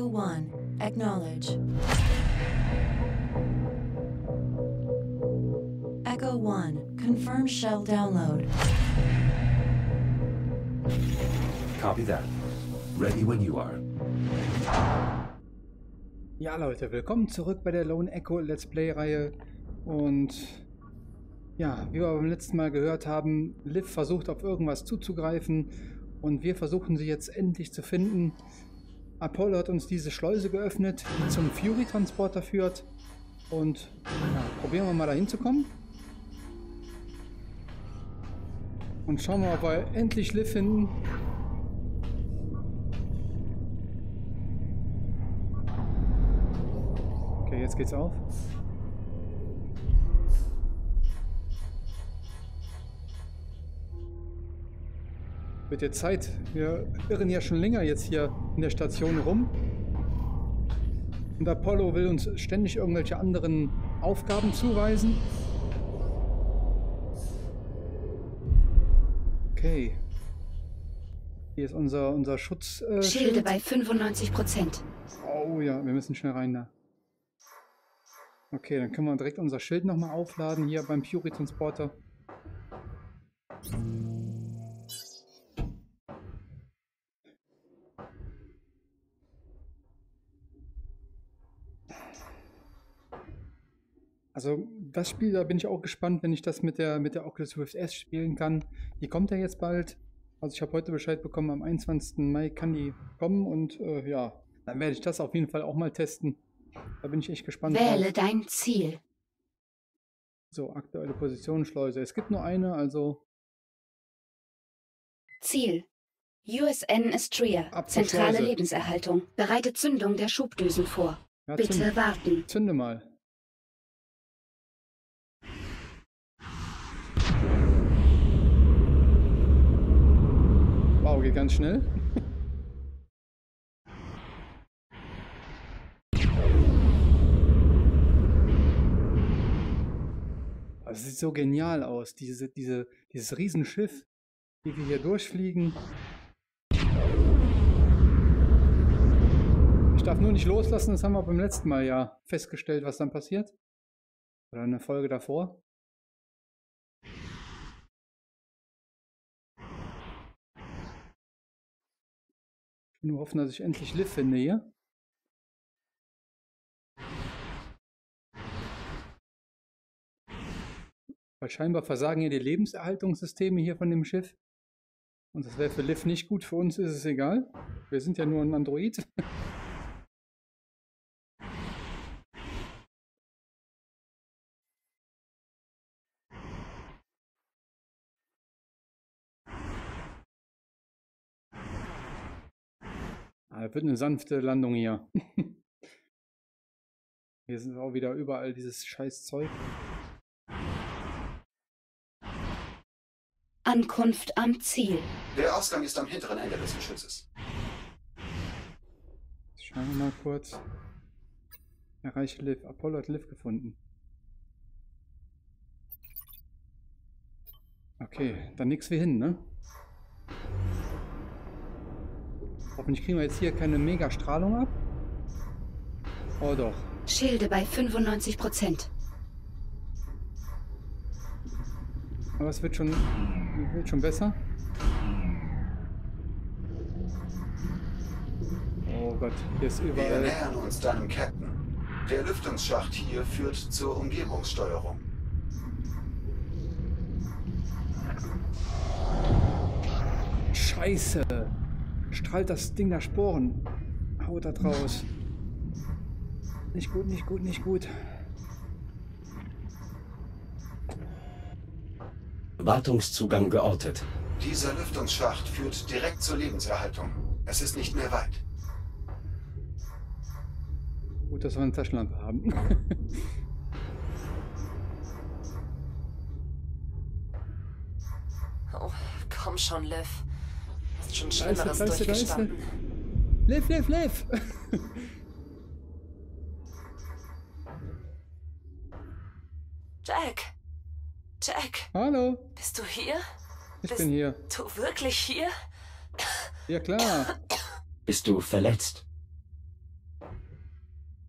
Echo 1, acknowledge. Echo 1, confirm shell download. Copy that. Ready when you are. Ja Leute, willkommen zurück bei der Lone Echo Let's Play Reihe. Und ja, wie wir beim letzten Mal gehört haben, Liv versucht auf irgendwas zuzugreifen und wir versuchen sie jetzt endlich zu finden. Apollo hat uns diese Schleuse geöffnet, die zum Fury-Transporter führt. Und ja, probieren wir mal dahin zu kommen. Und schauen wir mal, ob wir endlich Liv finden. Okay, jetzt geht's auf. Wird jetzt Zeit. Wir irren ja schon länger jetzt hier in der Station rum. Und Apollo will uns ständig irgendwelche anderen Aufgaben zuweisen. Okay. Hier ist unser Schutz. Schilde bei 95%. Oh ja, wir müssen schnell rein da. Okay, dann können wir direkt unser Schild nochmal aufladen hier beim Fury-Transporter. Also das Spiel, da bin ich auch gespannt, wenn ich das mit der Oculus Rift S spielen kann. Die kommt ja jetzt bald. Also ich habe heute Bescheid bekommen, am 21. Mai kann die kommen und ja, dann werde ich das auf jeden Fall auch mal testen. Da bin ich echt gespannt. Wähle dein Ziel. So, aktuelle Position, Schleuse. Es gibt nur eine, also... Ziel. USN Astrea. Zentrale Lebenserhaltung. Bereite Zündung der Schubdüsen vor. Ja, Bitte warten. Zünde mal. Wow, geht ganz schnell. Das sieht so genial aus, dieses Riesenschiff, wie wir hier durchfliegen. Ich darf nur nicht loslassen, das haben wir beim letzten Mal ja festgestellt, was dann passiert. Oder eine Folge davor. Ich will nur hoffen, dass ich endlich Liv finde hier. Weil scheinbar versagen hier die Lebenserhaltungssysteme hier von dem Schiff. Und das wäre für Liv nicht gut, für uns ist es egal. Wir sind ja nur ein Android. Das wird eine sanfte Landung hier. Hier sind auch wieder überall dieses scheiß Zeug. Ankunft am Ziel. Der Ausgang ist am hinteren Ende des Geschützes. Schauen wir mal kurz. Erreiche Liv. Apollo hat Liv gefunden. Okay, dann nix wie hin, ne? Hoffentlich kriegen wir jetzt hier keine Mega-Strahlung ab. Oh doch. Schilde bei 95%. Aber es wird schon besser. Oh Gott, hier ist Wir überall... nähern uns deinem Captain. Der Lüftungsschacht hier führt zur Umgebungssteuerung. Scheiße! Strahlt das Ding da Sporen. Haut da draus. Nicht gut, nicht gut, nicht gut. Wartungszugang geortet. Dieser Lüftungsschacht führt direkt zur Lebenserhaltung. Es ist nicht mehr weit. Gut, dass wir eine Taschenlampe haben. Oh, komm schon, Liv. Hast schon Da Schlimmeres ist er. durchgestanden. Liv, Liv, Liv! Jack! Jack! Hallo, Bist du hier? ich bin hier. Du wirklich hier? Ja klar. Bist du verletzt?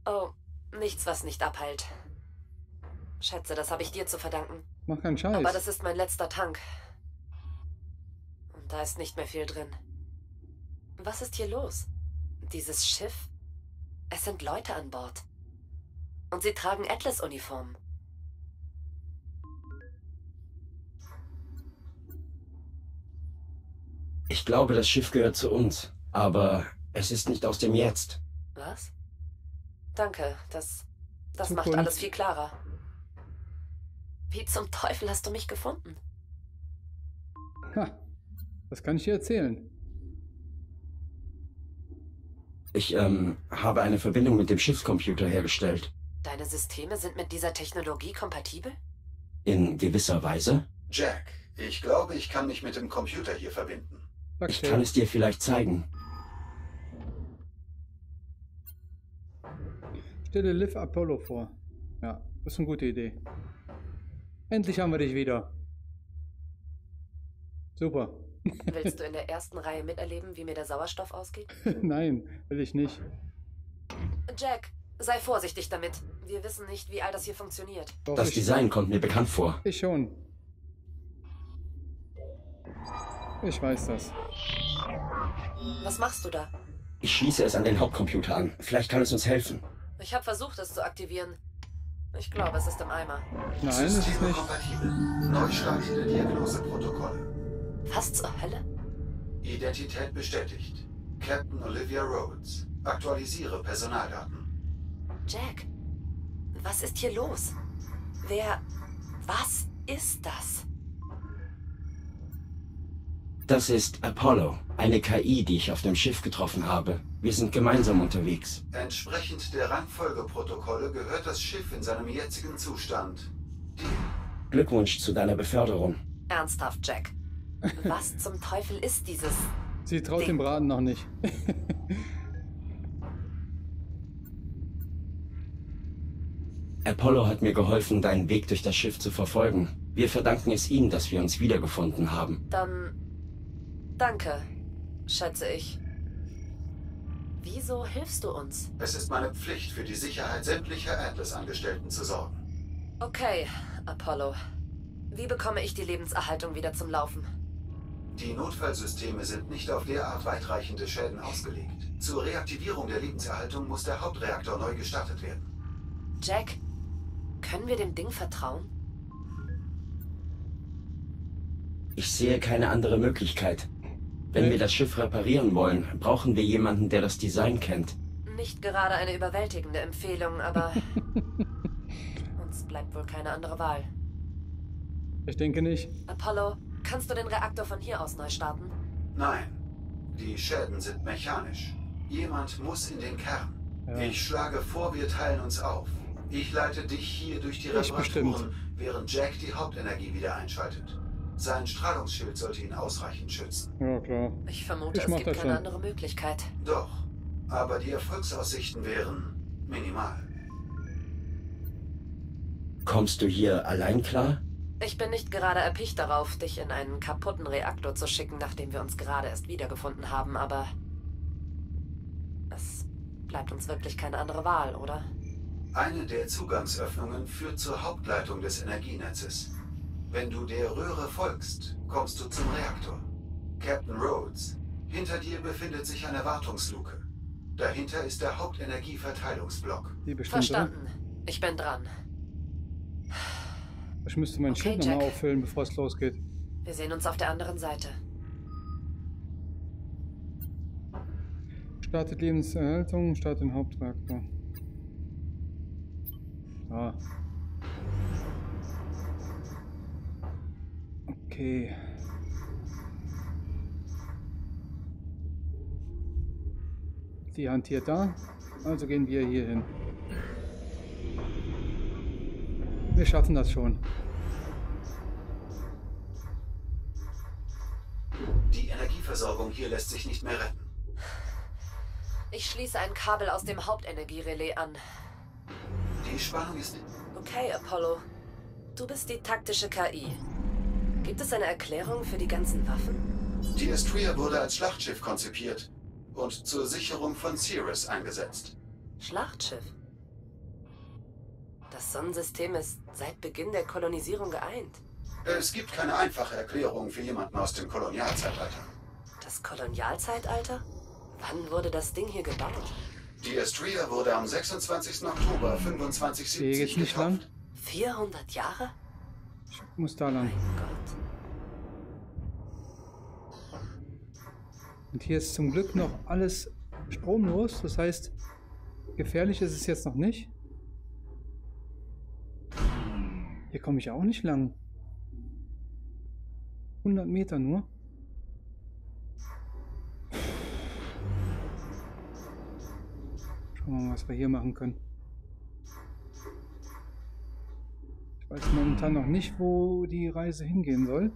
Oh, nichts, was nicht abheilt. Schätze, das habe ich dir zu verdanken. Mach keinen Scheiß. Aber das ist mein letzter Tank. Und da ist nicht mehr viel drin. Was ist hier los? Dieses Schiff? Es sind Leute an Bord. Und sie tragen Atlas-Uniformen. Ich glaube, das Schiff gehört zu uns, aber es ist nicht aus dem Jetzt. Was? Danke, das macht Zukunft. alles viel klarer. Wie zum Teufel hast du mich gefunden? Ha, das kann ich dir erzählen. Ich, habe eine Verbindung mit dem Schiffscomputer hergestellt. Deine Systeme sind mit dieser Technologie kompatibel? In gewisser Weise. Jack, ich glaube, ich kann mich mit dem Computer hier verbinden. Sag Ich schnell. kann es dir vielleicht zeigen. Stelle Liv Apollo vor. Ja, das ist eine gute Idee. Endlich haben wir dich wieder. Super. Willst du in der ersten Reihe miterleben, wie mir der Sauerstoff ausgeht? Nein, will ich nicht. Jack, sei vorsichtig damit. Wir wissen nicht, wie all das hier funktioniert. Doch, Das Design kommt mir bekannt vor. Ich schon. Ich weiß das. Was machst du da? Ich schließe es an den Hauptcomputer an. Vielleicht kann es uns helfen. Ich habe versucht, es zu aktivieren. Ich glaube, es ist im Eimer. Nein, das ist Systeme nicht. kompatibel. Neustart der Diagnoseprotokolle. Was zur Hölle? Identität bestätigt. Captain Olivia Rhodes. Aktualisiere Personaldaten. Jack, was ist hier los? Was ist das? Das ist Apollo, eine KI, die ich auf dem Schiff getroffen habe. Wir sind gemeinsam unterwegs. Entsprechend der Rangfolgeprotokolle gehört das Schiff in seinem jetzigen Zustand. Glückwunsch zu deiner Beförderung. Ernsthaft, Jack. Was zum Teufel ist dieses? Sie traut dem Braten noch nicht. Apollo hat mir geholfen, deinen Weg durch das Schiff zu verfolgen. Wir verdanken es ihm, dass wir uns wiedergefunden haben. Dann danke, schätze ich. Wieso hilfst du uns? Es ist meine Pflicht, für die Sicherheit sämtlicher Atlas-Angestellten zu sorgen. Okay, Apollo. Wie bekomme ich die Lebenserhaltung wieder zum Laufen? Die Notfallsysteme sind nicht auf derart weitreichende Schäden ausgelegt. Zur Reaktivierung der Lebenserhaltung muss der Hauptreaktor neu gestartet werden. Jack, können wir dem Ding vertrauen? Ich sehe keine andere Möglichkeit. Wenn wir das Schiff reparieren wollen, brauchen wir jemanden, der das Design kennt. Nicht gerade eine überwältigende Empfehlung, aber uns bleibt wohl keine andere Wahl. Ich denke nicht. Apollo, kannst du den Reaktor von hier aus neu starten? Nein, die Schäden sind mechanisch. Jemand muss in den Kern. Ja. Ich schlage vor, wir teilen uns auf. Ich leite dich hier durch die Ich bestimmt. Reparaturen, während Jack die Hauptenergie wieder einschaltet. Sein Strahlungsschild sollte ihn ausreichend schützen. Ja, klar. Ich vermute, Ich es mach gibt das keine schon. andere Möglichkeit. Doch, aber die Erfolgsaussichten wären minimal. Kommst du hier allein klar? Ich bin nicht gerade erpicht darauf, dich in einen kaputten Reaktor zu schicken, nachdem wir uns gerade erst wiedergefunden haben, aber es bleibt uns wirklich keine andere Wahl, oder? Eine der Zugangsöffnungen führt zur Hauptleitung des Energienetzes. Wenn du der Röhre folgst, kommst du zum Reaktor. Captain Rhodes, hinter dir befindet sich eine Wartungsluke. Dahinter ist der Hauptenergieverteilungsblock. Die bestimmt, oder? Verstanden. Ich bin dran. Ich müsste mein Okay, Schild nochmal Jack. auffüllen, bevor es losgeht. Wir sehen uns auf der anderen Seite. Startet Lebenserhaltung, startet den Hauptreaktor. Ah. Okay. Die hantiert da, also gehen wir hier hin. Wir schaffen das schon. Die Energieversorgung hier lässt sich nicht mehr retten. Ich schließe ein Kabel aus dem Hauptenergierelais an. Die Spannung ist... Okay, Apollo. Du bist die taktische KI. Gibt es eine Erklärung für die ganzen Waffen? Die Astrea wurde als Schlachtschiff konzipiert und zur Sicherung von Ceres eingesetzt. Schlachtschiff? Das Sonnensystem ist seit Beginn der Kolonisierung geeint. Es gibt keine einfache Erklärung für jemanden aus dem Kolonialzeitalter. Das Kolonialzeitalter? Wann wurde das Ding hier gebaut? Die Astrea wurde am 26. Oktober 2570 Hier geht's nicht lang. 400 Jahre? Ich muss da lang. Mein Gott. Und hier ist zum Glück noch alles stromlos. Das heißt, gefährlich ist es jetzt noch nicht. Hier komme ich auch nicht lang. 100 Meter nur. Schauen wir mal, was wir hier machen können. Ich weiß momentan noch nicht, wo die Reise hingehen soll.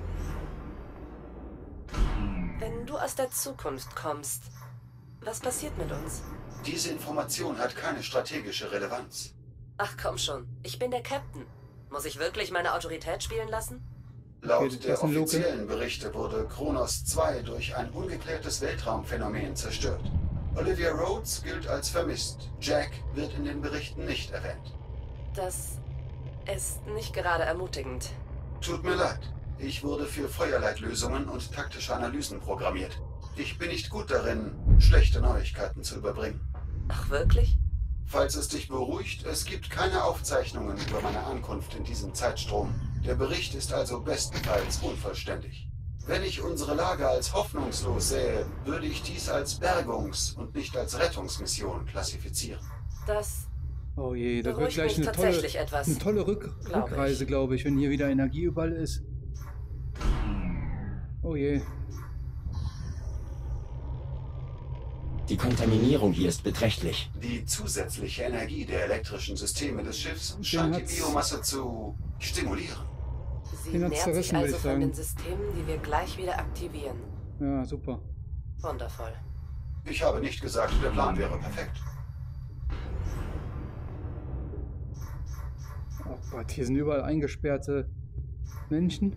Wenn du aus der Zukunft kommst, was passiert mit uns? Diese Information hat keine strategische Relevanz. Ach komm schon, ich bin der Captain. Muss ich wirklich meine Autorität spielen lassen? Laut der offiziellen Berichte wurde Kronos 2 durch ein ungeklärtes Weltraumphänomen zerstört. Olivia Rhodes gilt als vermisst. Jack wird in den Berichten nicht erwähnt. Das ist nicht gerade ermutigend. Tut mir leid. Ich wurde für Feuerleitlösungen und taktische Analysen programmiert. Ich bin nicht gut darin, schlechte Neuigkeiten zu überbringen. Ach wirklich? Falls es dich beruhigt, es gibt keine Aufzeichnungen über meine Ankunft in diesem Zeitstrom. Der Bericht ist also bestenfalls unvollständig. Wenn ich unsere Lage als hoffnungslos sähe, würde ich dies als Bergungs- und nicht als Rettungsmission klassifizieren. Das Oh je, das wird beruhigt gleich mich eine tatsächlich etwas. tolle Rückreise, glaube ich, wenn hier wieder Energie überall ist. Oh je. Die Kontaminierung hier ist beträchtlich. Die zusätzliche Energie der elektrischen Systeme des Schiffs scheint die Biomasse zu stimulieren. Sie Den hat's nährt sich zerrissen, würde also ich von sagen. den Systemen, die wir gleich wieder aktivieren. Ja, super. Wundervoll. Ich habe nicht gesagt, der Plan wäre perfekt. Oh Gott, hier sind überall eingesperrte Menschen.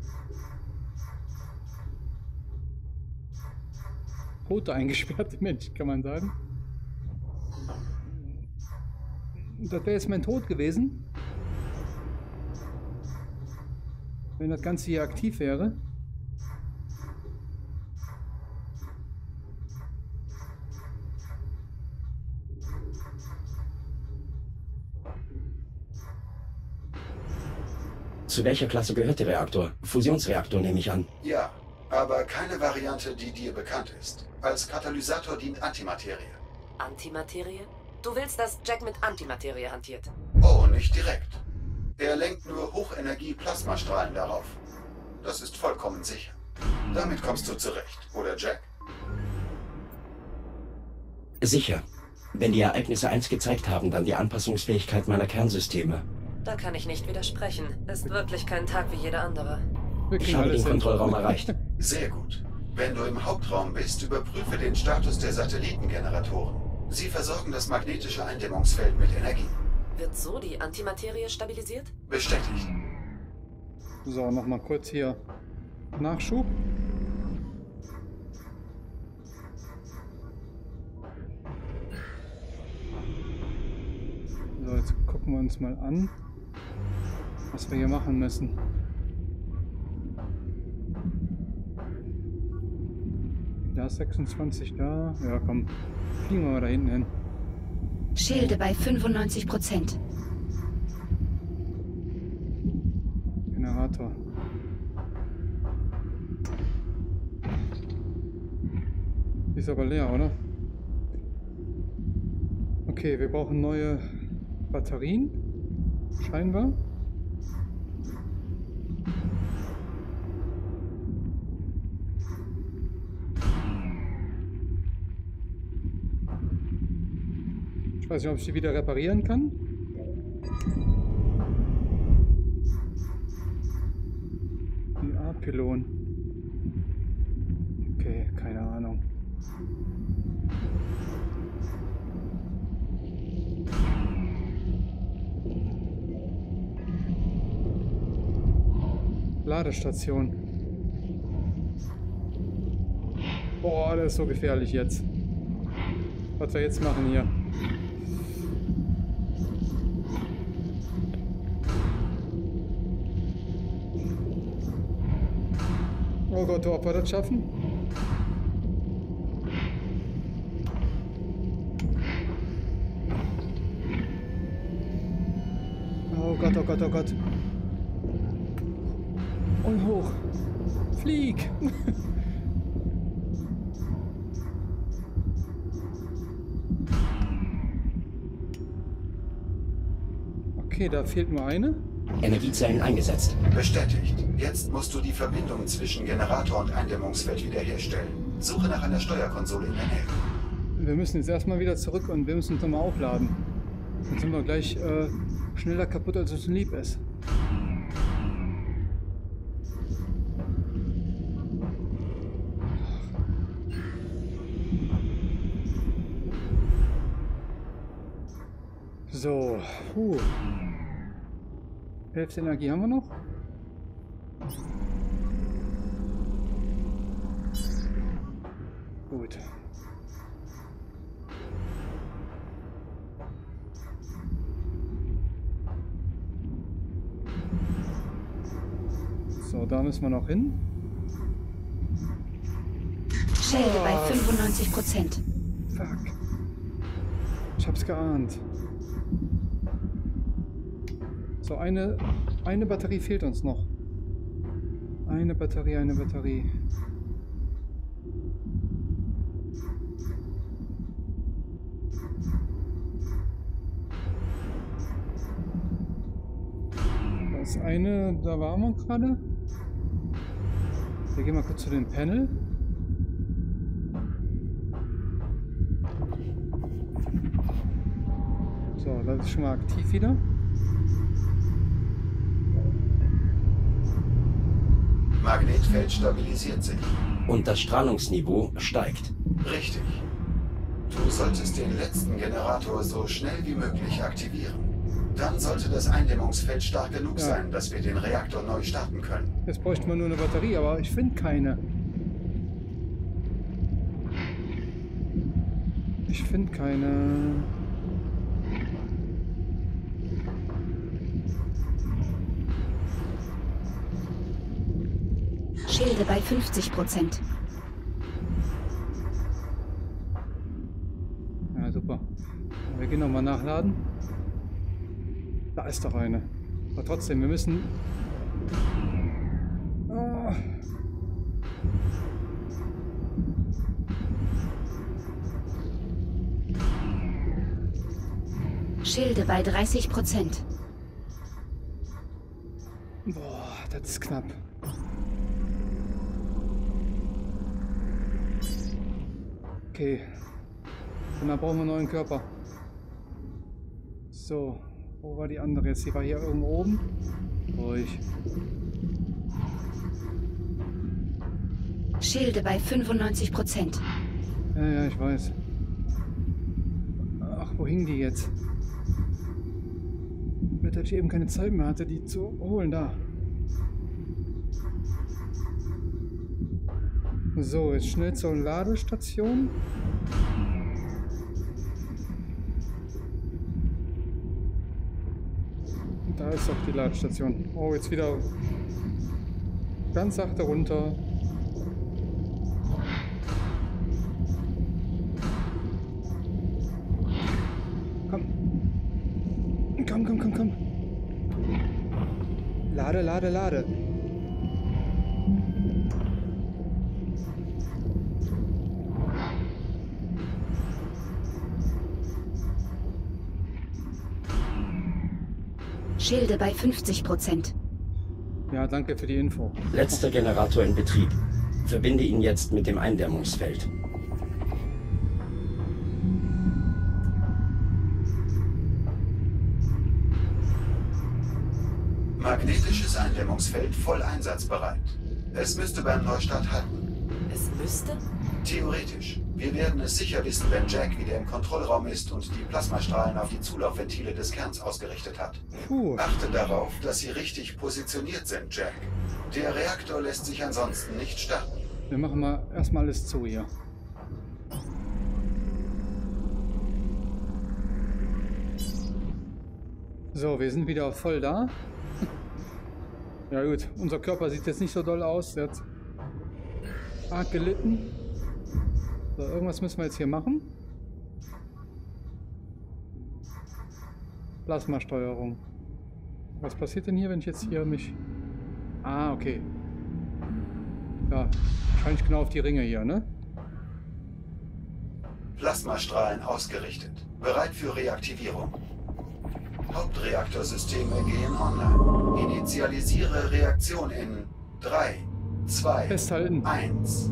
Tote eingesperrte Menschen, kann man sagen. Das wäre jetzt mein Tod gewesen. Wenn das Ganze hier aktiv wäre. Zu welcher Klasse gehört der Reaktor? Fusionsreaktor nehme ich an. Ja, aber keine Variante, die dir bekannt ist. Als Katalysator dient Antimaterie. Antimaterie? Du willst, dass Jack mit Antimaterie hantiert? Oh, nicht direkt. Er lenkt nur Hochenergie-Plasmastrahlen darauf. Das ist vollkommen sicher. Damit kommst du zurecht, oder Jack? Sicher. Wenn die Ereignisse eins gezeigt haben, dann die Anpassungsfähigkeit meiner Kernsysteme. Da kann ich nicht widersprechen. Ist wirklich kein Tag wie jeder andere. Ich habe den Kontrollraum erreicht. Sehr gut. Wenn du im Hauptraum bist, überprüfe den Status der Satellitengeneratoren. Sie versorgen das magnetische Eindämmungsfeld mit Energie. Wird so die Antimaterie stabilisiert? Bestätigt. So, nochmal kurz hier Nachschub. So, jetzt gucken wir uns mal an, was wir hier machen müssen. Da ist 26 da. Ja, komm. Fliegen wir mal da hinten hin. Schilde bei 95%. Generator. Die ist aber leer, oder? Okay, wir brauchen neue Batterien. Scheinbar. Ich weiß nicht, ob ich die wieder reparieren kann. Die A-Pylon. Okay, keine Ahnung. Ladestation. Boah, das ist so gefährlich jetzt. Was wir jetzt machen hier. Oh Gott, ob wir das schaffen? Oh Gott, oh Gott, oh Gott. Und hoch. Flieg! Okay, da fehlt nur eine. Energiezellen eingesetzt. Bestätigt. Jetzt musst du die Verbindung zwischen Generator und Eindämmungsfeld wiederherstellen. Suche nach einer Steuerkonsole in der Nähe. Wir müssen jetzt erstmal wieder zurück und wir müssen uns nochmal aufladen. Dann sind wir gleich schneller kaputt, als uns lieb ist. So, Hälfte Energie haben wir noch. Gut. So, da müssen wir noch hin. Schelde bei 95%. Fuck. Ich hab's geahnt. So, eine Batterie fehlt uns noch. Eine Batterie. Das eine, da waren wir gerade. Wir gehen mal kurz zu dem Panel. So, das ist schon mal aktiv wieder. Magnetfeld stabilisiert sich. Und das Strahlungsniveau steigt. Richtig. Du solltest den letzten Generator so schnell wie möglich aktivieren. Dann sollte das Eindämmungsfeld stark genug sein, dass wir den Reaktor neu starten können. Jetzt bräuchten wir nur eine Batterie, aber ich finde keine. Schilde bei 50%. Ja, super. Wir gehen nochmal nachladen. Da ist doch eine. Aber trotzdem, wir müssen... Ah. Schilde bei 30%. Boah, das ist knapp. Okay. Und dann brauchen wir einen neuen Körper. So. Wo war die andere jetzt? Die war hier irgendwo oben. Ruhig. Schilde bei 95%. Ja, ich weiß. Ach, wo hing die jetzt? Dass ich eben keine Zeit mehr hatte, die zu holen. Da. So, jetzt schnell zur Ladestation. Da ist auch die Ladestation. Oh, jetzt wieder ganz sachte runter. Komm. Lade. Schilde bei 50%. Ja, danke für die Info. Letzter Generator in Betrieb. Verbinde ihn jetzt mit dem Eindämmungsfeld. Magnetisches Eindämmungsfeld voll einsatzbereit. Es müsste beim Neustart halten. Es müsste? Theoretisch. Wir werden es sicher wissen, wenn Jack wieder im Kontrollraum ist und die Plasmastrahlen auf die Zulaufventile des Kerns ausgerichtet hat. Puh. Achte darauf, dass sie richtig positioniert sind, Jack. Der Reaktor lässt sich ansonsten nicht starten. Wir machen mal erstmal alles zu hier. So, wir sind wieder voll da. Ja gut, unser Körper sieht jetzt nicht so doll aus. Er hat arg gelitten. So, irgendwas müssen wir jetzt hier machen. Plasmasteuerung. Was passiert denn hier, wenn ich jetzt hier mich... Ah, okay. Ja, wahrscheinlich genau auf die Ringe hier, ne? Plasmastrahlen ausgerichtet. Bereit für Reaktivierung. Hauptreaktorsysteme gehen online. Initialisiere Reaktion in 3, 2, Festhalten. 1.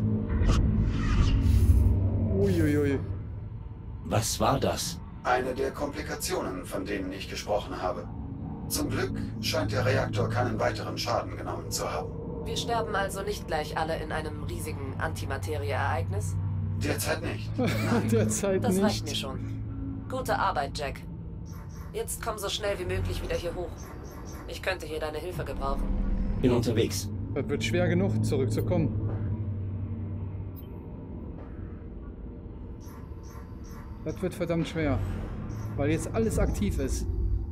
Uiuiui. Was war das? Eine der Komplikationen, von denen ich gesprochen habe. Zum Glück scheint der Reaktor keinen weiteren Schaden genommen zu haben. Wir sterben also nicht gleich alle in einem riesigen Antimaterie-Ereignis? Derzeit nicht. Derzeit Das nicht. reicht mir schon. Gute Arbeit, Jack. Jetzt komm so schnell wie möglich wieder hier hoch. Ich könnte hier deine Hilfe gebrauchen. Bin unterwegs. Das wird schwer genug, zurückzukommen. Das wird verdammt schwer. Weil jetzt alles aktiv ist.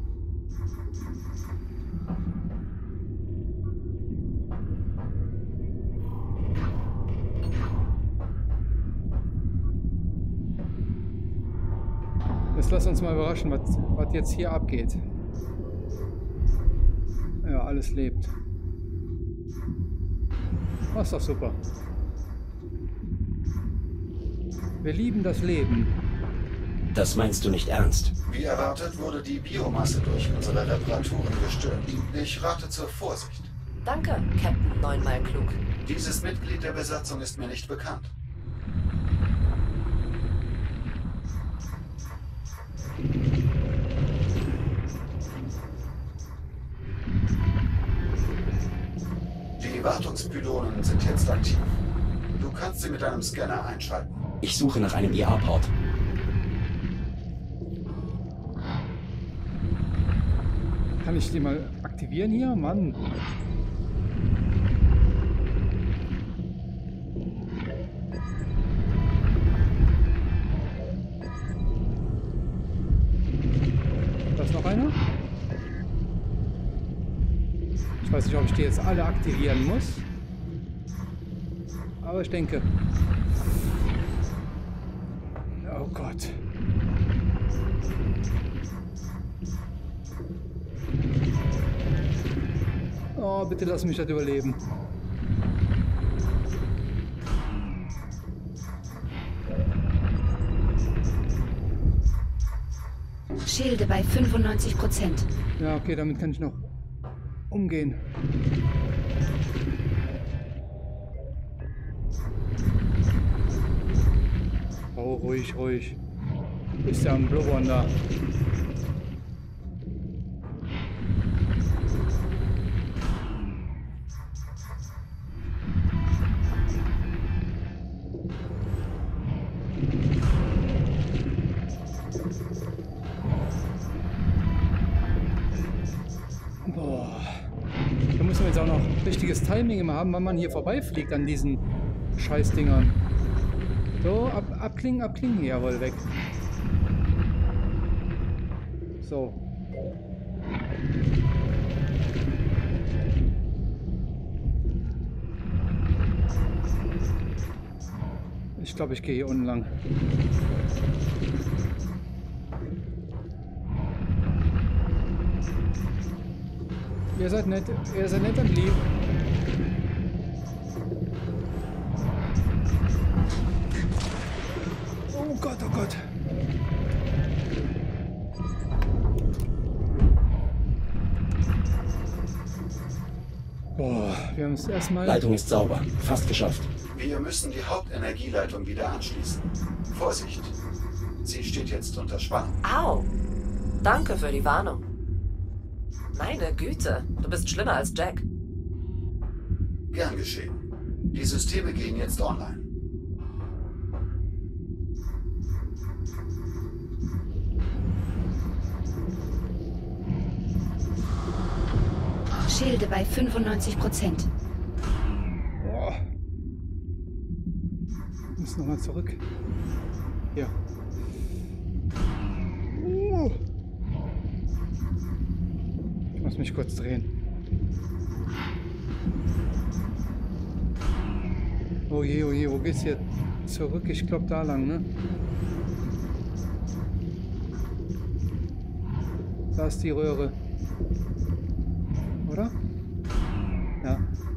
Jetzt lass uns mal überraschen, was jetzt hier abgeht. Ja, alles lebt. Das ist doch super. Wir lieben das Leben. Das meinst du nicht ernst? Wie erwartet wurde die Biomasse durch unsere Reparaturen gestört. Ich rate zur Vorsicht. Danke, Captain Neunmal klug. Dieses Mitglied der Besatzung ist mir nicht bekannt. Die Wartungspylonen sind jetzt aktiv. Du kannst sie mit einem Scanner einschalten. Ich suche nach einem IA-Port. Kann ich die mal aktivieren hier? Mann. Da ist noch einer? Ich weiß nicht, ob ich die jetzt alle aktivieren muss. Aber ich denke... Oh Gott. Oh, bitte lass mich das überleben. Schilde bei 95%. Ja, okay, damit kann ich noch umgehen. Oh, ruhig, ruhig. Ist ja ein Blubbern da. Boah. Da muss man jetzt auch noch richtiges Timing immer haben, wann man hier vorbeifliegt an diesen Scheißdingern. So, abklingen, abklingen. Jawohl, weg. So. Ich glaube, ich gehe hier unten lang. Ihr seid nett und lieb. Oh Gott, oh Gott. Boah, wir haben es erstmal... Leitung ist sauber. Fast geschafft. Wir müssen die Hauptenergieleitung wieder anschließen. Vorsicht! Sie steht jetzt unter Spannung. Au! Danke für die Warnung. Meine Güte, du bist schlimmer als Jack. Gern geschehen. Die Systeme gehen jetzt online. Schilde bei 95%. Boah. Ich muss nochmal zurück. Hier. Ich muss mich kurz drehen. Oh je, wo geht's hier zurück? Ich glaube da lang, ne? Da ist die Röhre. Oder? Ja.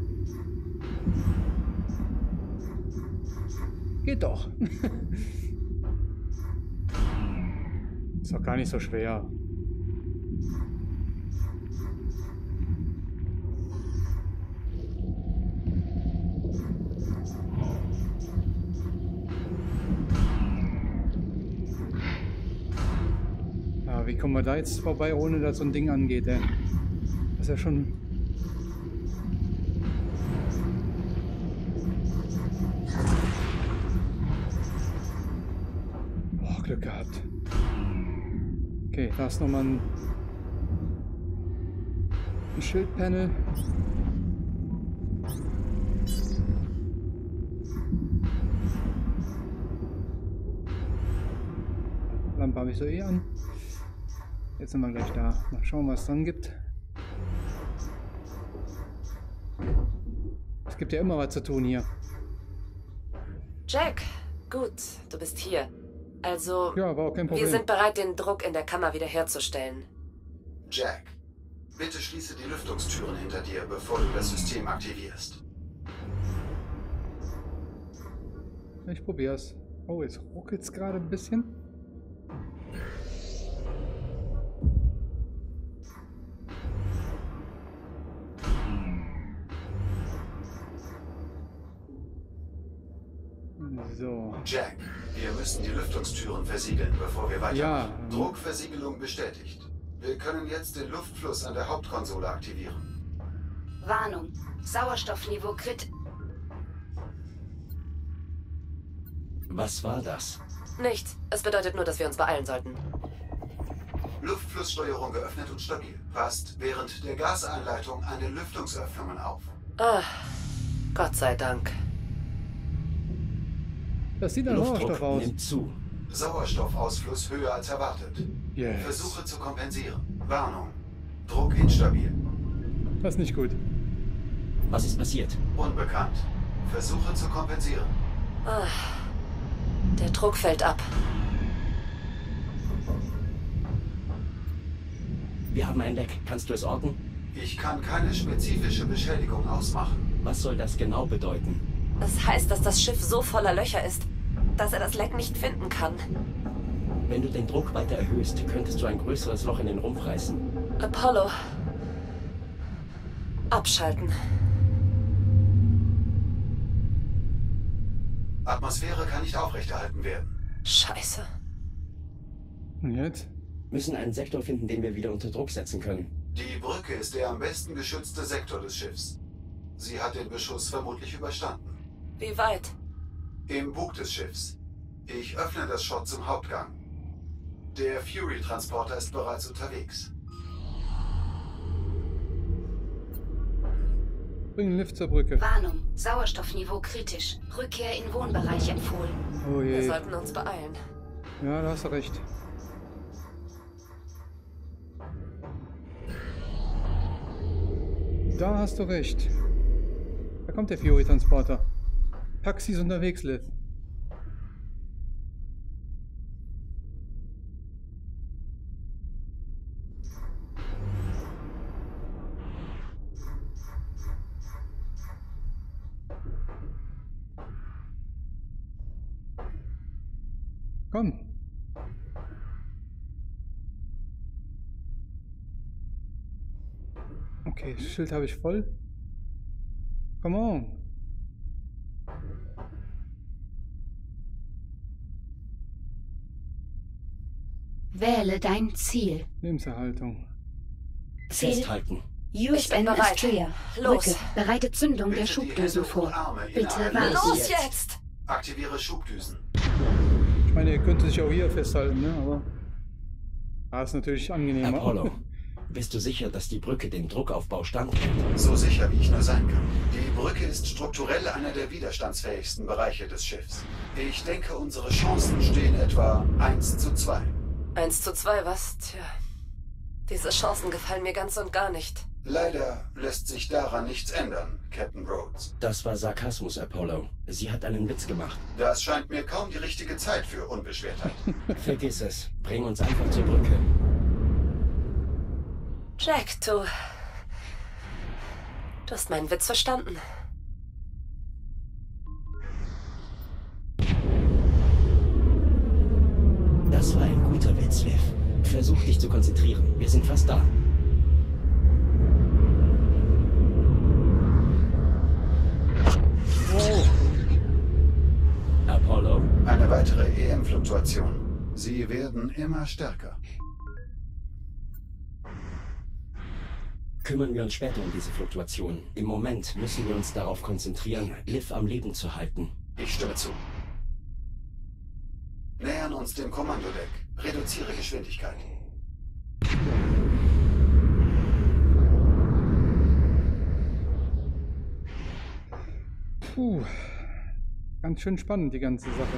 Geht doch. Ist doch gar nicht so schwer. Ja, wie kommen wir da jetzt vorbei, ohne dass so ein Ding angeht, ey? Das ist ja schon... Glück gehabt. Okay, da ist nochmal ein Schildpanel. Lampe habe ich so an. Jetzt sind wir gleich da. Mal schauen, was es dann gibt. Es gibt ja immer was zu tun hier. Jack, gut, du bist hier. Also, ja, war auch kein Problem. Wir sind bereit, den Druck in der Kammer wiederherzustellen. Jack, bitte schließe die Lüftungstüren hinter dir, bevor du das System aktivierst. Ich probier's. Oh, jetzt ruckelt's gerade ein bisschen. So. Jack, wir müssen die Lüftungstüren versiegeln, bevor wir weitermachen. Ja. Druckversiegelung bestätigt. Wir können jetzt den Luftfluss an der Hauptkonsole aktivieren. Warnung. Sauerstoffniveau kritisch. Was war das? Nichts. Es bedeutet nur, dass wir uns beeilen sollten. Luftflusssteuerung geöffnet und stabil. Passt während der Gaseinleitung an den Lüftungsöffnungen auf. Ah, Gott sei Dank. Das sieht nach Sauerstoff aus. Nimmt zu. Sauerstoffausfluss höher als erwartet. Yes. Versuche zu kompensieren. Warnung. Druck instabil. Das ist nicht gut. Was ist passiert? Unbekannt. Versuche zu kompensieren. Ah, der Druck fällt ab. Wir haben ein Leck. Kannst du es orten? Ich kann keine spezifische Beschädigung ausmachen. Was soll das genau bedeuten? Das heißt, dass das Schiff so voller Löcher ist, dass er das Leck nicht finden kann. Wenn du den Druck weiter erhöhst, könntest du ein größeres Loch in den Rumpf reißen. Apollo. Abschalten. Atmosphäre kann nicht aufrechterhalten werden. Scheiße. Und jetzt? Müssen einen Sektor finden, den wir wieder unter Druck setzen können. Die Brücke ist der am besten geschützte Sektor des Schiffs. Sie hat den Beschuss vermutlich überstanden. Wie weit? Im Bug des Schiffs. Ich öffne das Schott zum Hauptgang. Der Fury-Transporter ist bereits unterwegs. Bring den Lift zur Brücke. Warnung. Sauerstoffniveau kritisch. Rückkehr in Wohnbereich empfohlen. Oh je. Wir sollten uns beeilen. Ja, da hast du recht. Da hast du recht. Da kommt der Fury-Transporter. Taxi ist unterwegs, Liv. Komm. Okay, das Schild habe ich voll. Come on. Wähle dein Ziel. Lebenserhaltung. Ziel Festhalten. USN bereit. Astrea. Los. Brücke. Bereite Zündung der Bitte die Schubdüsen Hände vor. und Arme Bitte innerhalb warte. des- Los jetzt! Aktiviere Schubdüsen. Ich meine, ihr könnt sich auch hier festhalten, ne? Aber da ist natürlich angenehmer. Apollo, bist du sicher, dass die Brücke den Druckaufbau standhält? So sicher wie ich nur sein kann. Die Brücke ist strukturell einer der widerstandsfähigsten Bereiche des Schiffs. Ich denke, unsere Chancen stehen etwa 1:2. 1:2, was? Tja. Diese Chancen gefallen mir ganz und gar nicht. Leider lässt sich daran nichts ändern, Captain Rhodes. Das war Sarkasmus, Apollo. Sie hat einen Witz gemacht. Das scheint mir kaum die richtige Zeit für Unbeschwertheit. Vergiss es. Bring uns einfach zur Brücke. Jack, du hast meinen Witz verstanden. Das war ein guter Witz, Liv. Versuch dich zu konzentrieren. Wir sind fast da. Wow. Apollo? Eine weitere EM-Fluktuation. Sie werden immer stärker. Kümmern wir uns später um diese Fluktuation. Im Moment müssen wir uns darauf konzentrieren, Liv am Leben zu halten. Ich stimme zu. Nähern uns dem Kommandodeck. Reduziere Geschwindigkeit. Puh. Ganz schön spannend, die ganze Sache.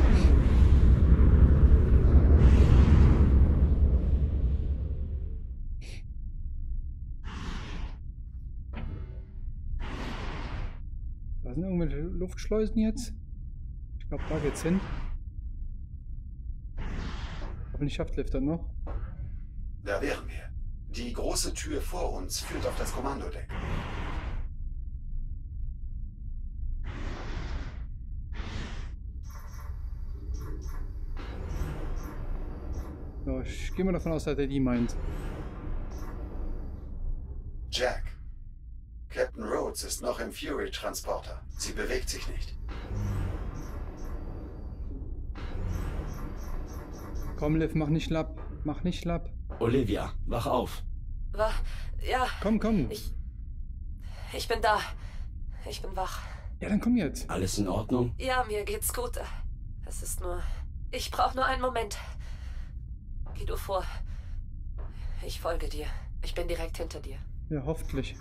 Da sind irgendwelche Luftschleusen jetzt. Ich glaube, da geht's hin. Hoffentlich schafft Liv das noch. Da wären wir. Die große Tür vor uns führt auf das Kommandodeck. So, ich gehe mal davon aus, dass er die meint. Jack. Captain Rhodes ist noch im Fury-Transporter. Sie bewegt sich nicht. Komm, Liv, mach nicht schlapp. Mach nicht schlapp. Olivia, wach auf. Ja. Komm. Ich bin da. Ich bin wach. Ja, dann komm jetzt. Alles in Ordnung? Ja, mir geht's gut. Es ist nur... Ich brauche nur einen Moment. Geh du vor. Ich folge dir. Ich bin direkt hinter dir. Ja, hoffentlich.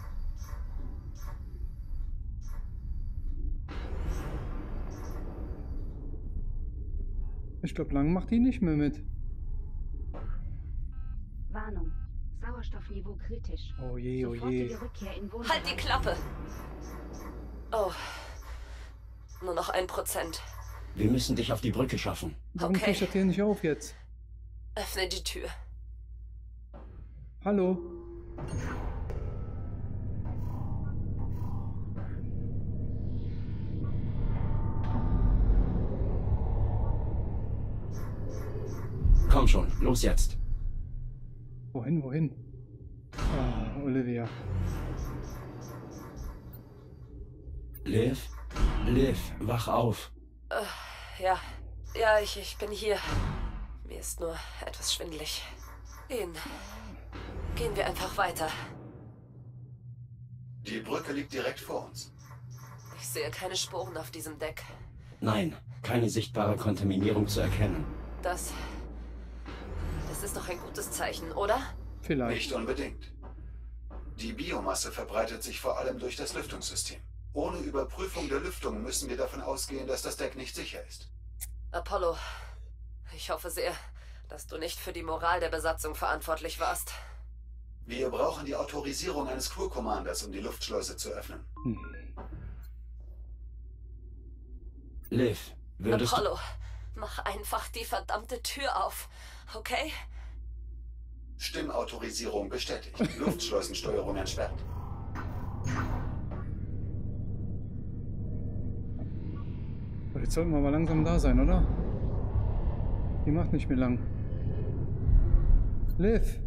Ich glaube, lang macht die nicht mehr mit. Warnung. Sauerstoffniveau kritisch. Oh je, oh je. Sofortige Rückkehr in Wohnbereich. Halt die Klappe! Oh. Nur noch 1%. Wir müssen dich auf die Brücke schaffen. Warum Okay. kriegt das hier nicht auf jetzt? Öffne die Tür. Hallo? Komm schon, los jetzt. Wohin? Ah, Olivia. Liv, wach auf. Ja, ich bin hier. Mir ist nur etwas schwindelig. Gehen wir einfach weiter. Die Brücke liegt direkt vor uns. Ich sehe keine Spuren auf diesem Deck. Nein, keine sichtbare Kontaminierung zu erkennen. Das ist doch ein gutes Zeichen, oder? Vielleicht. Nicht unbedingt. Die Biomasse verbreitet sich vor allem durch das Lüftungssystem. Ohne Überprüfung der Lüftung müssen wir davon ausgehen, dass das Deck nicht sicher ist. Apollo, ich hoffe sehr, dass du nicht für die Moral der Besatzung verantwortlich warst. Wir brauchen die Autorisierung eines Crew-Commanders, um die Luftschleuse zu öffnen. Liv, würdest du... Apollo, mach einfach die verdammte Tür auf, okay? Stimmautorisierung bestätigt. Luftschleusensteuerung entsperrt. Jetzt sollten wir mal langsam da sein, oder? Die macht nicht mehr lang. Liv.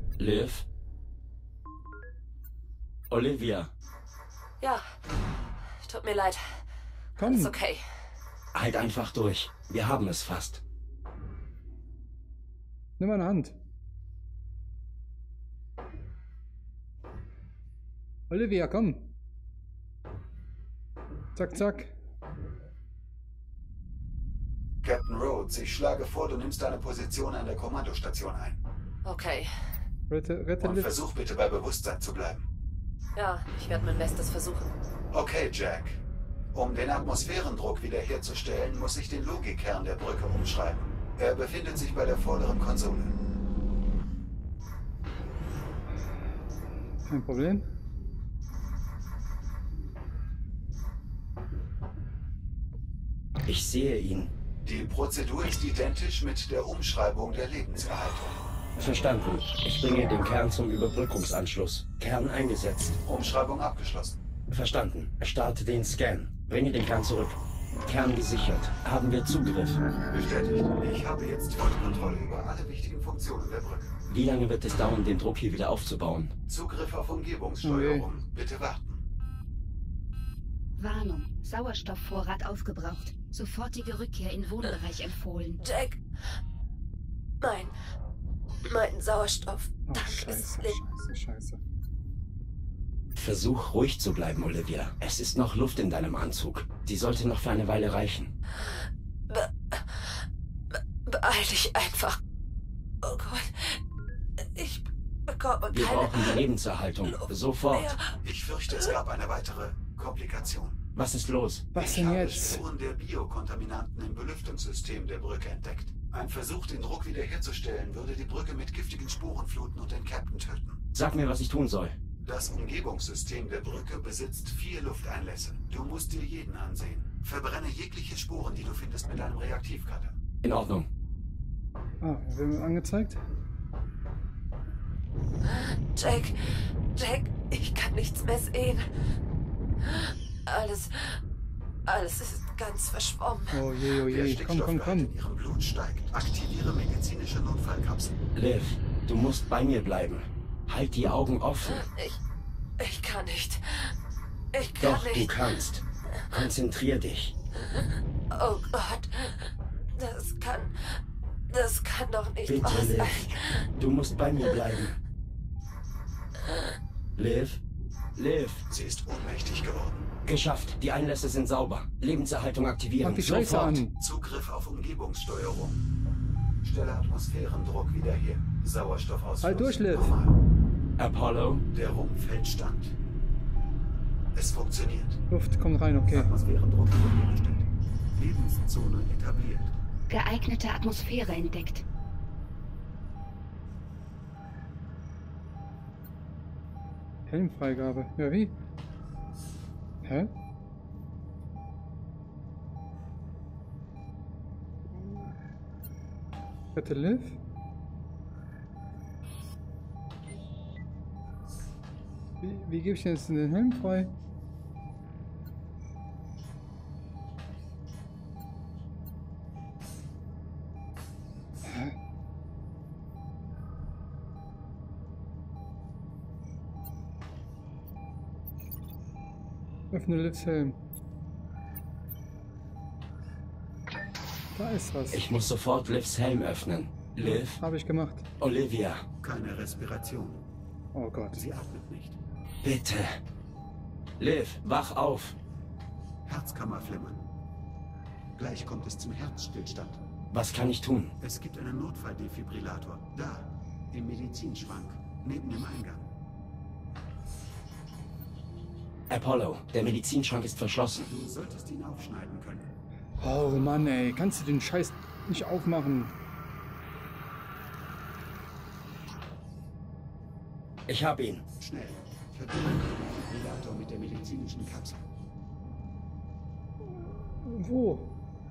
Olivia, Ja, tut mir leid. Komm. Ist okay. halt einfach durch. Wir haben es fast. Nimm meine Hand. Olivia, komm. Zack, zack. Captain Rhodes, ich schlage vor, du nimmst deine Position an der Kommandostation ein. Okay. Rette Und Liv. versuch bitte bei Bewusstsein zu bleiben. Ja, ich werde mein Bestes versuchen. Okay, Jack. Um den Atmosphärendruck wiederherzustellen, muss ich den Logikkern der Brücke umschreiben. Er befindet sich bei der vorderen Konsole. Kein Problem. Ich sehe ihn. Die Prozedur ist identisch mit der Umschreibung der Lebenserhaltung. Verstanden. Ich bringe den Kern zum Überbrückungsanschluss. Kern eingesetzt. Umschreibung abgeschlossen. Verstanden. Starte den Scan. Bringe den Kern zurück. Kern gesichert. Haben wir Zugriff? Bestätigt. Ich habe jetzt volle Kontrolle über alle wichtigen Funktionen der Brücke. Wie lange wird es dauern, den Druck hier wieder aufzubauen? Zugriff auf Umgebungssteuerung. Bitte warten. Warnung. Sauerstoffvorrat aufgebraucht. Sofortige Rückkehr in Wohnbereich empfohlen. Jack. Mein Sauerstoff. Oh, Dank scheiße, ist leer. scheiße. Versuch ruhig zu bleiben, Olivia. Es ist noch Luft in deinem Anzug. Die sollte noch für eine Weile reichen. Beeil dich einfach. Oh Gott. Ich bekomme Wir keine brauchen die Lebenserhaltung. Luft Sofort. mehr. Ich fürchte, es gab eine weitere Komplikation. Was ist los? Was Ich denn habe jetzt? Spuren der Biokontaminanten im Belüftungssystem der Brücke entdeckt. Ein Versuch, den Druck wiederherzustellen, würde die Brücke mit giftigen Spuren fluten und den Captain töten. Sag mir, was ich tun soll. Das Umgebungssystem der Brücke besitzt 4 Lufteinlässe. Du musst dir jeden ansehen. Verbrenne jegliche Spuren, die du findest, mit einem Reaktivcutter. In Ordnung. Ah, wird mir angezeigt? Jack, ich kann nichts mehr sehen. Alles ist ganz verschwommen. Oh je, oh Der je. Komm, komm, Stickstoffgehalt komm. in ihrem Blut steigt. Aktiviere medizinische Notfallkapsel. Liv, du musst bei mir bleiben. Halt die Augen offen. Ich kann nicht. Ich kann Doch, du nicht. kannst. Konzentrier dich. Oh Gott. Das kann doch nicht Bitte, wahr sein. Liv. Du musst bei mir bleiben. Liv? Liv? Sie ist ohnmächtig geworden. Geschafft. Die Einlässe sind sauber. Lebenserhaltung aktivieren. Mach die Scheiße Sofort. an. Zugriff auf Umgebungssteuerung. Stelle Atmosphärendruck wieder her. Sauerstoffausfluss. Halt durch, Liv. normal. Apollo? Der Rumpf hält stand. Es funktioniert. Luft kommt rein, okay. Atmosphärendruck wiederhergestellt. Lebenszone etabliert. Geeignete Atmosphäre entdeckt. Helmfreigabe. Ja, wie? Hä? Bitte Liv? Wie gebe ich denn jetzt den Helm frei? Hä? Öffne Livs Helm. Da ist was. Ich muss sofort Livs Helm öffnen. Liv? Habe ich gemacht. Olivia? Keine Respiration. Oh Gott. Sie atmet nicht. Bitte. Liv, wach auf. Herzkammerflimmern. Gleich kommt es zum Herzstillstand. Was kann ich tun? Es gibt einen Notfalldefibrillator. Da, im Medizinschrank, neben dem Eingang. Apollo, der Medizinschrank ist verschlossen. Du solltest ihn aufschneiden können. Oh Mann, ey. Kannst du den Scheiß nicht aufmachen? Ich hab ihn. Schnell. Verbinde den Defibrillator mit der medizinischen Kapsel. Wo?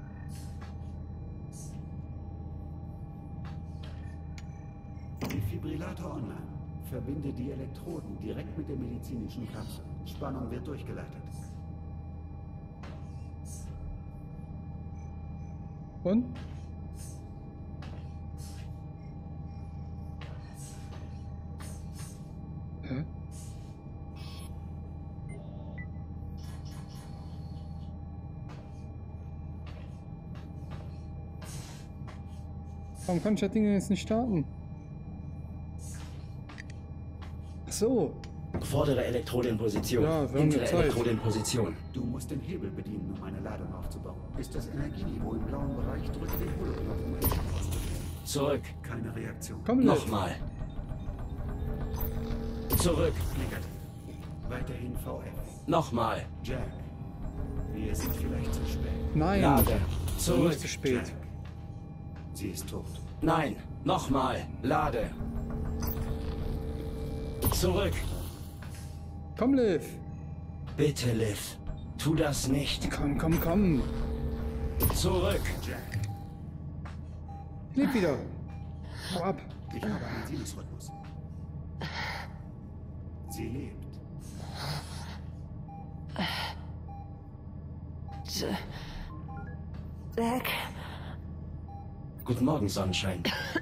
Defibrillator online. Verbinde die Elektroden direkt mit der medizinischen Kapsel. Spannung wird durchgeleitet. Und? Hä? Warum kann ich das Ding denn jetzt nicht starten? Ach so. Vordere Elektrode in Position. Ja, wir haben Hintere Zeit. Elektrode in Position. Du musst den Hebel bedienen, um eine Ladung aufzubauen. Ist das Energieniveau im blauen Bereich, drücke den Holo-Knopf, um eine Schub auszulösen. Zurück. Keine Reaktion. Komm, Liv. Nochmal. Zurück. Negativ. Weiterhin VF. Nochmal. Jack. Wir sind vielleicht zu spät. Nein. Lade. Du Zurück. bist zu spät. Jack. Sie ist tot. Nein. Nochmal. Lade. Zurück. Komm, Liv. Bitte, Liv. Tu das nicht. Komm, komm, komm. Zurück. Ich leb wieder. Hau ab. Ich habe einen Sinusrhythmus. Sie lebt. Jack. Guten Morgen, Sonnenschein.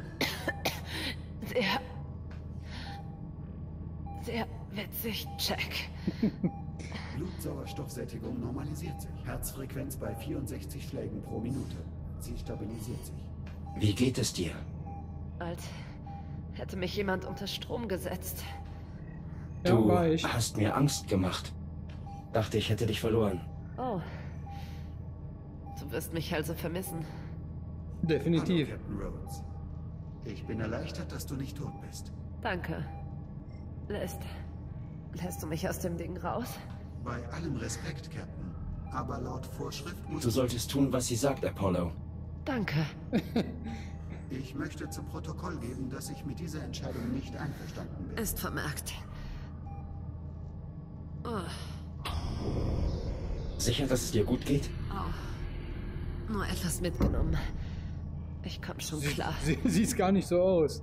Sehr witzig, Jack. Blutsauerstoffsättigung normalisiert sich. Herzfrequenz bei 64 Schlägen pro Minute. Sie stabilisiert sich. Wie geht es dir? Als hätte mich jemand unter Strom gesetzt. Ja, Du war ich. hast mir Angst gemacht. Dachte, ich hätte dich verloren. Oh. Du wirst mich also vermissen. Definitiv. Hallo, Captain Rhodes. Ich bin erleichtert, dass du nicht tot bist. Danke. Lässt du mich aus dem Ding raus? Bei allem Respekt, Captain. Aber laut Vorschrift muss Du solltest tun, was sie sagt, Apollo. Danke. Ich möchte zu Protokoll geben, dass ich mit dieser Entscheidung nicht einverstanden bin. Ist vermerkt. Oh. Sicher, dass es dir gut geht? Oh. Nur etwas mitgenommen. Ich komm schon klar. Sieht gar nicht so aus.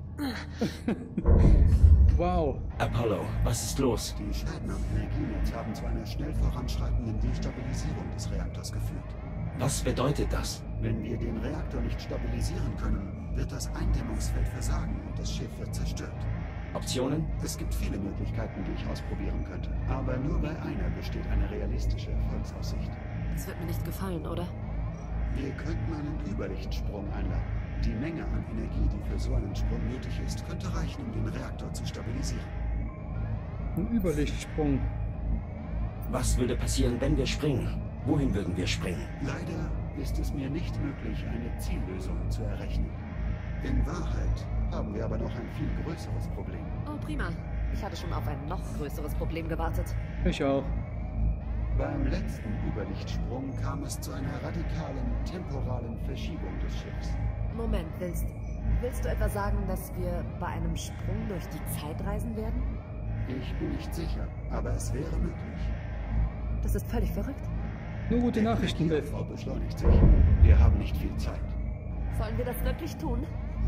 Wow. Apollo, was ist los? Die Schäden am Energienetz haben zu einer schnell voranschreitenden Destabilisierung des Reaktors geführt. Was bedeutet das? Wenn wir den Reaktor nicht stabilisieren können, wird das Eindämmungsfeld versagen und das Schiff wird zerstört. Optionen? Es gibt viele Möglichkeiten, die ich ausprobieren könnte. Aber nur bei einer besteht eine realistische Erfolgsaussicht. Das wird mir nicht gefallen, oder? Wir könnten einen Überlichtsprung einleiten. Die Menge an Energie, die für so einen Sprung nötig ist, könnte reichen, um den Reaktor zu stabilisieren. Ein Überlichtsprung. Was würde passieren, wenn wir springen? Wohin würden wir springen? Leider ist es mir nicht möglich, eine Ziellösung zu errechnen. In Wahrheit haben wir aber noch ein viel größeres Problem. Oh, prima. Ich hatte schon auf ein noch größeres Problem gewartet. Ich auch. Beim letzten Überlichtsprung kam es zu einer radikalen, temporalen Verschiebung des Schiffs. Moment, willst du etwa sagen, dass wir bei einem Sprung durch die Zeit reisen werden? Ich bin nicht sicher, aber es wäre möglich. Das ist völlig verrückt. Nur gute Nachrichten, Liv. Der beschleunigt sich. Wir haben nicht viel Zeit. Sollen wir das wirklich tun?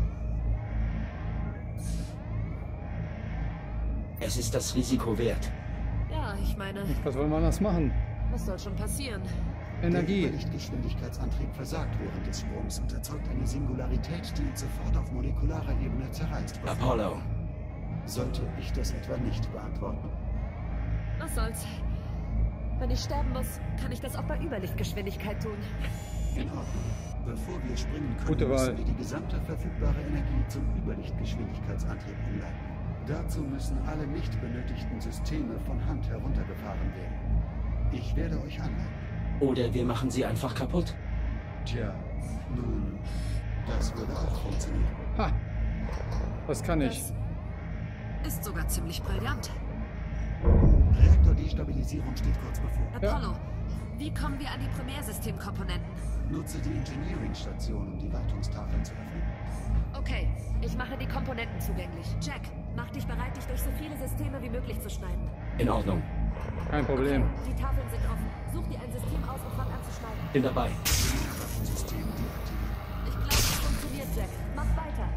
Es ist das Risiko wert. Ja, ich meine, Was wollen wir anders machen? was soll schon passieren? Energie. Der Überlichtgeschwindigkeitsantrieb versagt während des Sprungs und erzeugt eine Singularität, die ihn sofort auf molekularer Ebene zerreißt. Apollo, Sollte ich das etwa nicht beantworten? Was soll's? Wenn ich sterben muss, kann ich das auch bei Überlichtgeschwindigkeit tun. In Ordnung. Bevor wir springen können, Gute Wahl. müssen wir die gesamte verfügbare Energie zum Überlichtgeschwindigkeitsantrieb umleiten. Dazu müssen alle nicht benötigten Systeme von Hand heruntergefahren werden. Ich werde euch anleiten. oder wir machen sie einfach kaputt. Tja, nun, das würde auch funktionieren. Ha! Was kann ich? Das ist sogar ziemlich brillant. Reaktordestabilisierung steht kurz bevor. Apollo, wie kommen wir an die Primärsystemkomponenten? Nutze die Engineering-Station, um die Wartungstafeln zu öffnen. Okay, ich mache die Komponenten zugänglich. Jack, mach dich bereit, dich durch so viele Systeme wie möglich zu schneiden. In Ordnung. Kein Problem. Die Tafeln sind offen. Such dir ein System aus und fang an zu schneiden. Bin dabei. System deaktiviert. Ich glaube, es funktioniert, Jack. Mach weiter.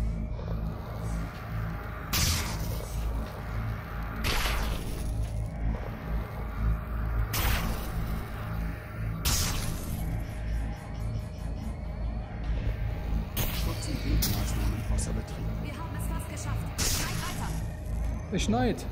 Schutz- und Gegenmaßnahmen außer Betrieb. Wir haben es fast geschafft. Schneid weiter. Es schneit.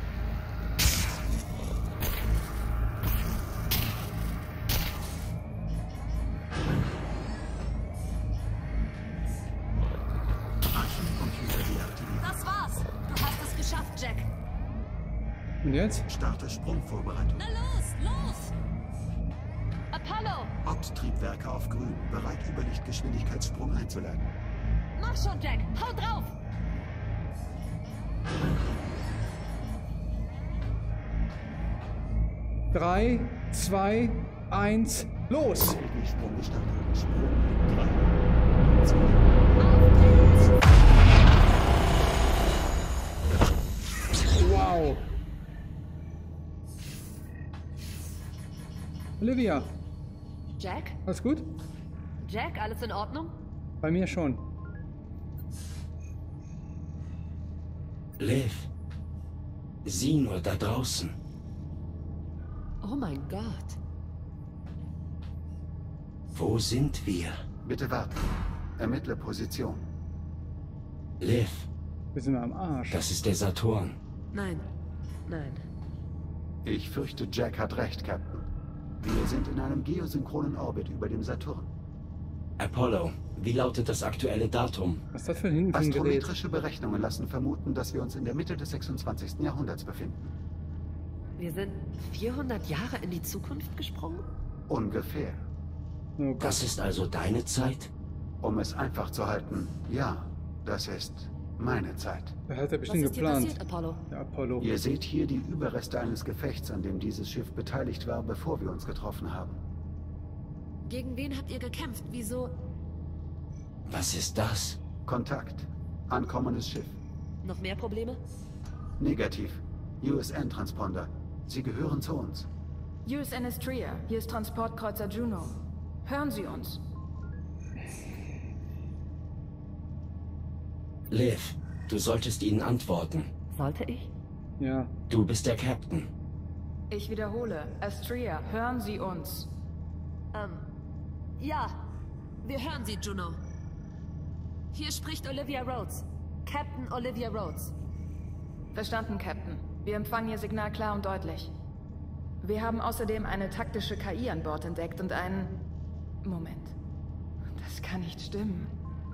Archivcomputer deaktiviert. Das war's. Du hast es geschafft, Jack. Und jetzt? Starte Sprungvorbereitung. Na los, los! Apollo! Haupttriebwerke auf grün, bereit Überlichtgeschwindigkeitssprung einzuleiten. Mach schon, Jack. Hau drauf! Drei, zwei, eins, los! Sprung gestartet. Sprung in 3, 2, Wow! Olivia, Jack? alles gut? Jack, alles in Ordnung? Bei mir schon. Liv, sieh nur da draußen. Oh mein Gott. Wo sind wir? Bitte warten. Ermittle Position. Liv, Wir sind am Arsch. das ist der Saturn. Nein. Nein. Ich fürchte, Jack hat recht, Captain. Wir sind in einem geosynchronen Orbit über dem Saturn. Apollo, wie lautet das aktuelle Datum? Was ist das für ein hinten für ein Gerät? Astrometrische Berechnungen lassen vermuten, dass wir uns in der Mitte des 26. Jahrhunderts befinden. Wir sind 400 Jahre in die Zukunft gesprungen? Ungefähr. Oh Gott. Das ist also deine Zeit? Um es einfach zu halten, ja, das ist meine Zeit. Das hat er Was bestimmt ist dir geplant. passiert, Apollo? Der Apollo. Ihr seht hier die Überreste eines Gefechts, an dem dieses Schiff beteiligt war, bevor wir uns getroffen haben. Gegen wen habt ihr gekämpft? Wieso? Was ist das? Kontakt. Ankommendes Schiff. Noch mehr Probleme? Negativ. USN-Transponder. Sie gehören zu uns. USN Astrea, hier ist Transportkreuzer Juno. Hören Sie uns. Liv, du solltest ihnen antworten. Sollte ich? Ja. Du bist der Captain. Ich wiederhole, Astrea, hören Sie uns. Ja. Wir hören Sie, Juno. Hier spricht Olivia Rhodes. Captain Olivia Rhodes. Verstanden, Captain. Wir empfangen Ihr Signal klar und deutlich. Wir haben außerdem eine taktische KI an Bord entdeckt und einen... Moment. Das kann nicht stimmen.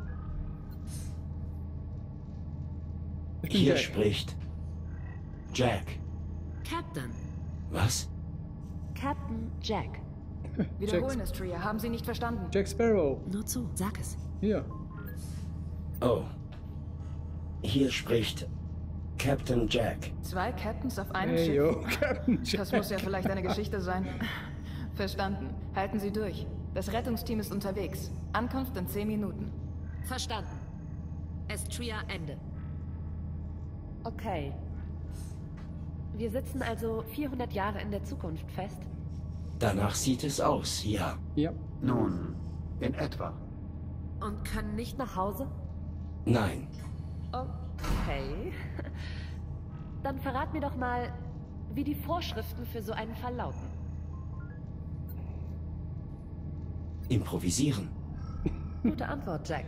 Ich bin Hier Jack. spricht Jack. Captain. Was? Captain Jack. Wiederholen, Astrea. Haben Sie nicht verstanden? Jack Sparrow. Nur zu. Sag es. Hier. Oh. Hier spricht Captain Jack. 2 Captains auf einem Hey, Schiff? yo, Captain Jack. Das muss ja vielleicht eine Geschichte sein. Verstanden. Halten Sie durch. Das Rettungsteam ist unterwegs. Ankunft in 10 Minuten. Verstanden. Astrea, Ende. Okay. Wir sitzen also 400 Jahre in der Zukunft fest. Danach sieht es aus, ja. Ja. Nun, in etwa. Und können nicht nach Hause? Nein. Okay. Dann verrat mir doch mal, wie die Vorschriften für so einen Fall lauten. Improvisieren. Gute Antwort, Jack.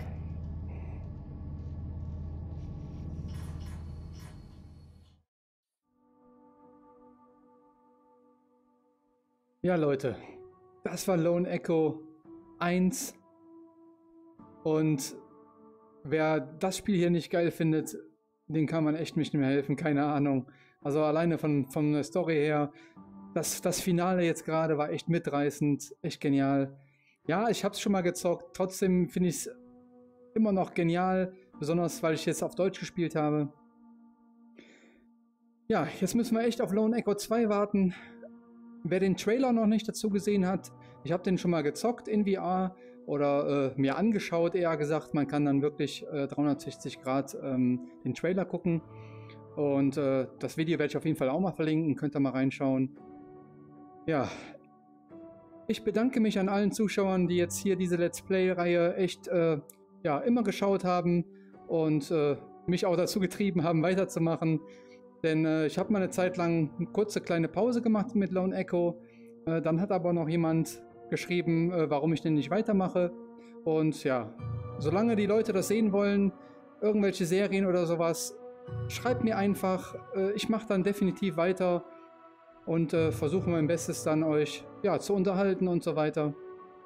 Ja, Leute. Das war Lone Echo 1. Und wer das Spiel hier nicht geil findet, den kann man echt nicht mehr helfen. Keine Ahnung. Also alleine von der Story her. Das Finale jetzt gerade war echt mitreißend. Echt genial. Ja, ich habe es schon mal gezockt. Trotzdem finde ich es immer noch genial. Besonders, weil ich jetzt auf Deutsch gespielt habe. Ja, jetzt müssen wir echt auf Lone Echo 2 warten. Wer den Trailer noch nicht dazu gesehen hat, ich habe den schon mal gezockt in VR oder mir angeschaut, eher gesagt. Man kann dann wirklich 360 Grad den Trailer gucken. Und das Video werde ich auf jeden Fall auch mal verlinken, könnt ihr mal reinschauen. Ja, ich bedanke mich an allen Zuschauern, die jetzt hier diese Let's Play-Reihe echt ja, immer geschaut haben und mich auch dazu getrieben haben, weiterzumachen. Denn ich habe mal eine Zeit lang eine kurze kleine Pause gemacht mit Lone Echo. Dann hat aber noch jemand geschrieben, warum ich denn nicht weitermache. Und ja, solange die Leute das sehen wollen, irgendwelche Serien oder sowas, schreibt mir einfach. Ich mache dann definitiv weiter und versuche mein Bestes dann euch ja, zu unterhalten und so weiter.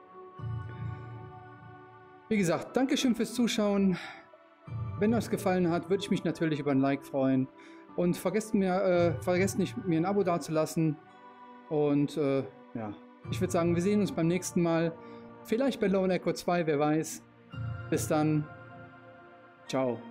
Wie gesagt, Dankeschön fürs Zuschauen. Wenn euch es gefallen hat, würde ich mich natürlich über ein Like freuen. Und vergesst nicht, mir ein Abo dazulassen. Und ja, ich würde sagen, wir sehen uns beim nächsten Mal. Vielleicht bei Lone Echo 2, wer weiß. Bis dann. Ciao.